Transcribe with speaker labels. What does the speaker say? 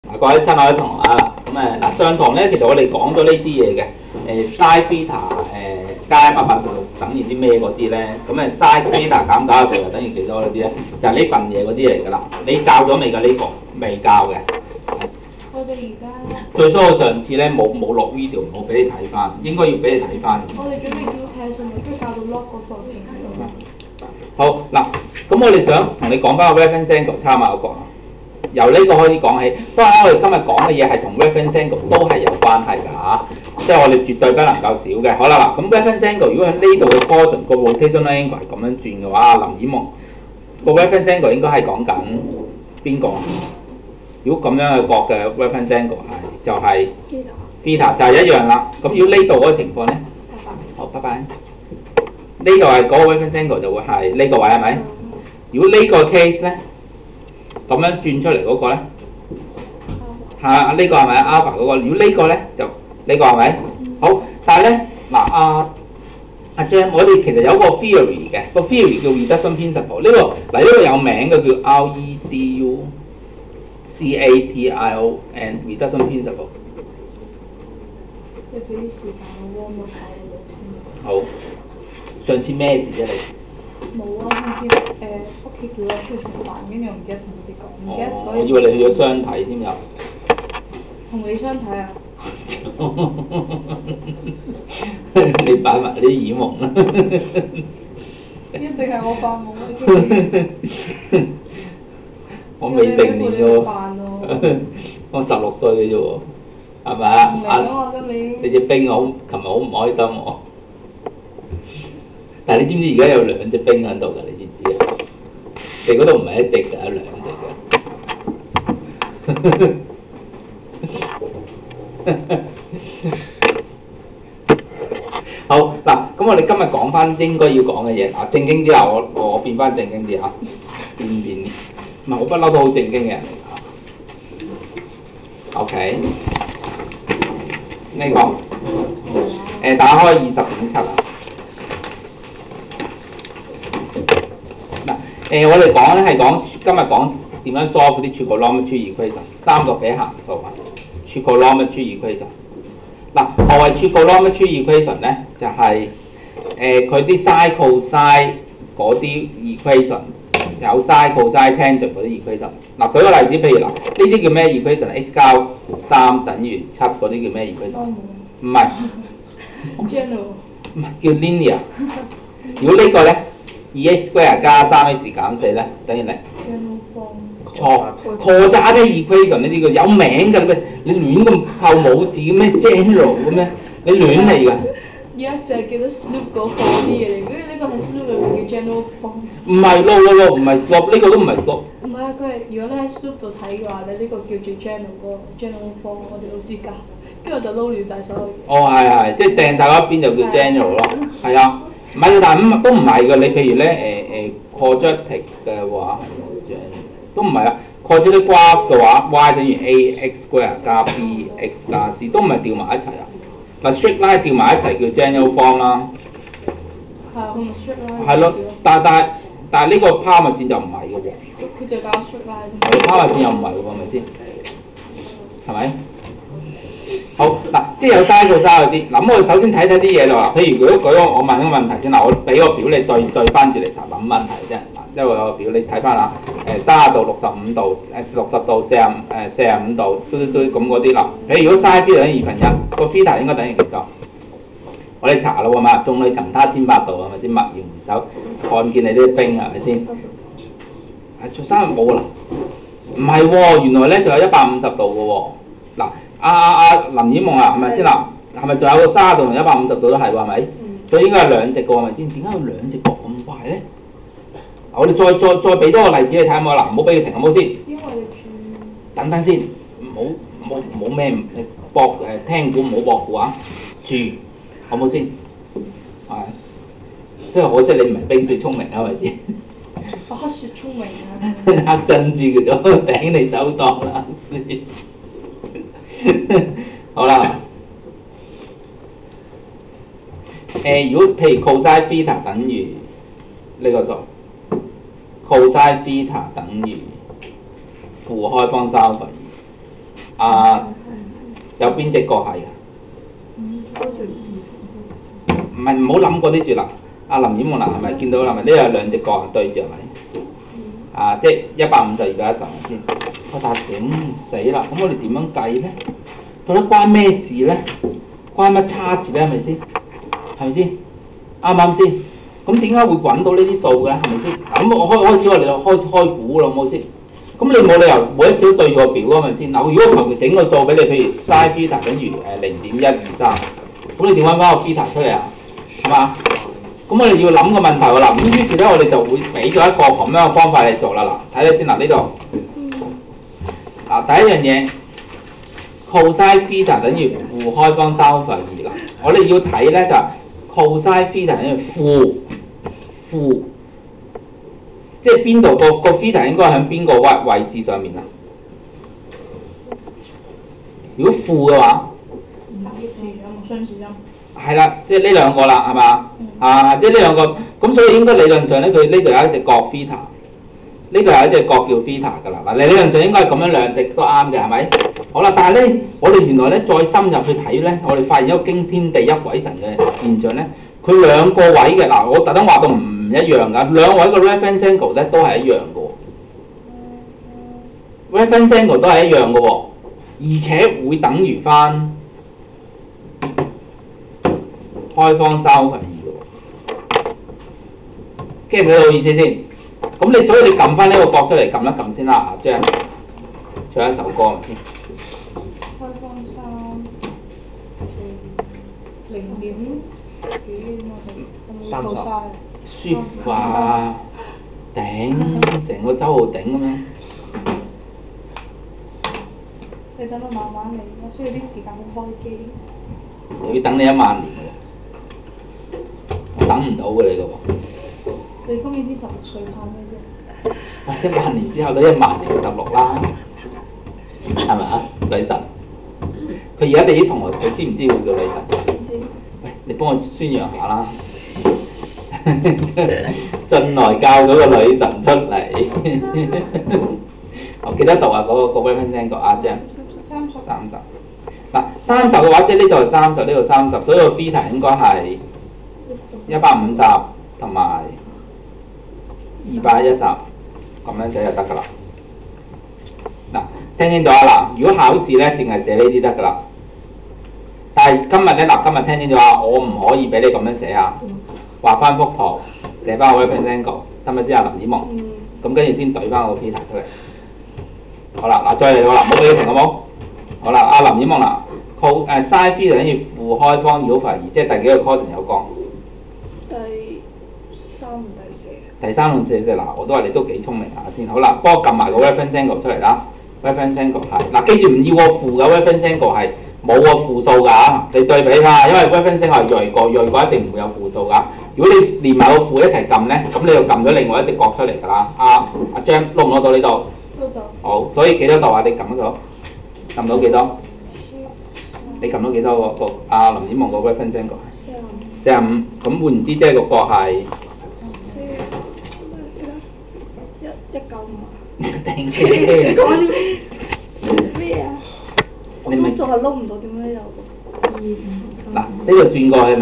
Speaker 1: 各位親愛嘅同學啊，上堂咧，其實我哋講咗呢啲嘢嘅，sin theta 加186等於啲咩嗰啲咧，咁sin theta減90就等於幾多嗰啲咧？就係呢份嘢嗰啲嚟㗎啦。你教咗未㗎呢個？未教嘅。
Speaker 2: 我哋而家
Speaker 1: 最初我上次咧冇落 video， 冇俾你睇翻，應該要俾你睇翻。
Speaker 2: 我哋準備要睇上面，跟住教到 log 嗰個程度。
Speaker 1: 好嗱，咁我哋想同你講翻個 reference angle 參考個。由呢個開始講起，當然我哋今日講嘅嘢係同 reference angle 都係有關係㗎嚇，即係我哋絕對不能夠少嘅。好啦嗱，咁 reference angle 如果喺呢度嘅 portion 個 rotational angle 係咁樣轉嘅話，林以夢個 reference angle 應該係講緊邊個？如果咁樣嘅角嘅 reference angle 係就係 theta 就係一樣啦。咁如果呢度嗰個情況咧，好，拜拜。呢度係嗰個 reference angle 就會係呢個位係咪？如果呢個 case 咧？咁樣轉出嚟嗰個咧，呢個係咪 alpha 嗰個？如果呢個咧就呢個係咪？好，但係咧嗱阿 Jam， 我哋其實有個 theory 嘅，個 theory 叫 reduction principle。呢個有名嘅叫 REDUCATION reduction principle。
Speaker 2: 你俾啲時間我 warm 下我
Speaker 1: 好，上次咩事啫你？
Speaker 2: 冇啊，上次屋企叫我出去食飯，跟住我唔記得同佢哋講，唔記得所以。
Speaker 1: 我以為你去咗相睇添有。
Speaker 2: 同你相睇啊？
Speaker 1: 你擺埋啲耳夢啦。
Speaker 2: 一定係我發夢啊！
Speaker 1: 我未成年啫喎，我16歲嘅啫喎，係咪啊？你隻冰我琴日好唔開心喎。但係你知唔知而家有2隻冰喺度㗎？你知唔知啊？你嗰度唔係1隻㗎，有2隻嘅。好嗱，咁我哋今日講翻應該要講嘅嘢啊，正經啲啊，我變翻正經啲啊，變啲，唔係我不嬲都好正經嘅人嚟㗎。OK， 呢個打開20.7啊。我哋講咧係今日講點樣 solve 啲 trigonometry equation， 3個比函數啊 trigonometry equation。嗱，何謂 trigonometry equation 咧？就係佢啲 sin cosine 嗰啲 equation， 有 sin cosine tangent 嗰啲 equation。嗱，舉個例子，譬如嗱，呢啲叫咩 equation？x 加3等於7嗰啲叫咩 equation？ 唔係。
Speaker 2: General。
Speaker 1: 唔係叫 linear。如果呢個咧？2x square 加 3x 減4咧，等於0。錯，錯渣嘅 equation 呢啲叫有名㗎，你亂咁扣冇字嘅咩 general 嘅咩？你亂嚟㗎。
Speaker 2: 而家就係記得 slope 嗰個啲嘢嚟，跟住呢個係 slope 裏面嘅 general form。
Speaker 1: 唔係咯，唔係 slope，呢個都唔係 slope。
Speaker 2: 唔係啊，佢係如果你喺 slope 度睇嘅話咧，呢個叫做 general form， 我哋老師教，跟住我就撈亂曬所有嘢。
Speaker 1: 哦，係，即係掟曬嗰一邊就叫 general 咯，係啊。唔係，但係都唔係㗎。你譬如咧quadratic 嘅話係都唔係啊。quadratic graph 嘅話 y 等於 ax square 加 bx 加 c 都唔係調埋一齊啊。嗱 straight line 調埋一齊叫 general form 啦。
Speaker 2: 係啊，佢咪 straight line。
Speaker 1: 係咯，但係呢個拋物線就唔係嘅喎。
Speaker 2: 佢就教 straight line。
Speaker 1: 係拋物線又唔係喎，係咪先？係咪？好嗱，即係有嘥數嘥嗰啲。嗱，咁我哋首先睇睇啲嘢啦。譬如如果舉我問一個問題先嗱，我俾個表你對翻住嚟諗問題啫。嗱，因為我個表你睇翻啦，30度、65度、60度、45度，咁嗰啲啦。譬如如果嘥啲等於1/2，個 theta 應該等於幾多？我哋查咯喎嘛，眾裏尋他千百度係咪先？默然回首，看見你啲冰係咪先？做生日冇啦，唔係喎，原來咧仲有150度嘅喎。嗱。林以夢啊，係咪先嗱？係咪仲有個30度同150度都係喎？係咪？所以應該係2隻嘅喎，係咪先？點解有2隻角咁怪咧？我哋再俾多個例子你睇下冇嗱，唔好俾佢停好冇先。
Speaker 2: 因為你
Speaker 1: 等等先，唔好咩博聽估唔好博估啊！住好冇先？係，即係可惜你唔係冰雪聰明啊，係咪先？
Speaker 2: 我黑雪聰明啊！
Speaker 1: 黑珍珠嘅咗，頂你手當啦！好啦，如果譬如 cosine theta 等於呢個數 cosine theta 等於負開方3/2， 有邊隻角係嘅？唔係，唔好諗嗰啲住啦。阿林婉夢嗱係咪見到啦？咪呢有兩隻角對住係咪？即係152加110先。但係死啦！咁我哋點樣計咧？到底關咩事咧？關乜叉字咧？係咪先？係咪先？啱唔啱先？咁點解會揾到呢啲數嘅？係咪先？咁我開始我哋就開估啦，好冇先？咁你冇理由每一小對住個表啊，咪先？嗱，如果求其整個數俾你，譬如 sin theta 等於0.123，咁你點揾翻個 theta 出嚟啊？係嘛？咁我哋要諗個問題喎，嗱，咁於是咧我哋就會俾咗一個咁樣嘅方法嚟做啦，嗱，睇睇先嗱呢度，第一樣嘢 cosine theta 等於負開方3分之2啦，我哋要睇咧就係 cosine theta 等於負，即係邊度個 theta 應該喺邊個位置上面啊？如果負嘅話，係啦，即係呢兩個啦，係嘛？即係呢兩個，咁所以應該理論上咧，佢呢度有一隻角 theta，呢度有一隻角叫 theta 㗎啦。嗱，理論上應該係咁樣兩隻都啱嘅，係咪？好啦，但係咧，我哋原來咧再深入去睇咧，我哋發現一個驚天地泣鬼神嘅現象咧，佢兩個位嘅嗱，我特登畫到唔一樣㗎，兩位個 reference angle 咧都係一樣嘅喎 ，reference angle 都係一樣嘅喎，而且會等於翻開方3分之2嘅喎，記唔記到意思先？咁所以你撳翻呢個角出嚟，撳一撳先啦，即係唱一首歌先。
Speaker 2: 開方3 0點幾我哋做晒。
Speaker 1: 舒服啊！頂，成個周浩鼎咁樣。
Speaker 2: 你等我慢慢嚟，我需要啲時間去開機。
Speaker 1: 又要等你1萬年喎，我等唔到嘅你嘅喎。
Speaker 2: 你今年啲16歲怕咩啫
Speaker 1: ？1萬年之後都1萬年16啦，係咪啊？女神，佢而家哋啲同學佢知唔知會叫女神？喂，你幫我宣揚下啦！進來教咗個女神出嚟，我記得讀啊嗰個 reference angle 啊，即係30。嗱30嘅話，即係呢度係30，呢度30，所以個 theta 應該係150同埋210咁樣寫就得㗎啦。嗱，聽清楚啊嗱，如果考試咧，淨係寫呢啲得㗎啦。但係今日咧今日聽清楚啊，我唔可以俾你咁樣寫啊。畫翻幅圖，寫翻個 reference angle，得唔得先啊？林子夢，咁跟住先對翻個 theta 出嚟。好啦，嗱再嚟過啦，冇俾你停好冇？好啦，阿林子夢啦，sin theta 等於負開方2分之2，即係第幾個 cos 有講？第3同第4。嗱，我都話你都幾聰明下先。好啦，幫我撳埋個 reference angle 出嚟啦。reference angle 係嗱，記住唔要個負嘅 reference angle 係冇個負數㗎，你對比下，因為 reference angle 係鋭角一定唔會有負數㗎。如果你連埋個負一齊撳咧，咁你就撳咗另外一隻角出嚟㗎啦。阿張攞唔攞到呢度？
Speaker 2: 攞到。
Speaker 1: 好，所以幾多度啊？你撳到？撳到幾多？你撳到幾多個林子夢個 reference angle？45。咁換言之，即係個角係
Speaker 2: 195。講咩啊？我仲係撈唔到點樣有？
Speaker 1: 嗱，呢個轉過去。